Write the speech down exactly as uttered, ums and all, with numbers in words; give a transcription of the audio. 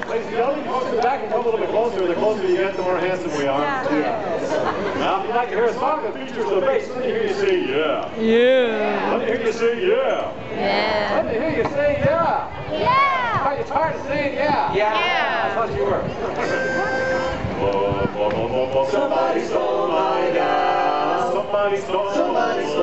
Ladies and gentlemen, you folks in the back can come a little bit closer. The closer you get, the more handsome we are. Yeah. Now, if you'd like to hear a song that features the bass, let me hear you say yeah. Yeah. Let me hear you say yeah. Yeah. Let me hear you say yeah. Yeah. It's hard to say yeah. Yeah. I thought you were. Somebody stole my gal. Somebody stole. Somebody stole.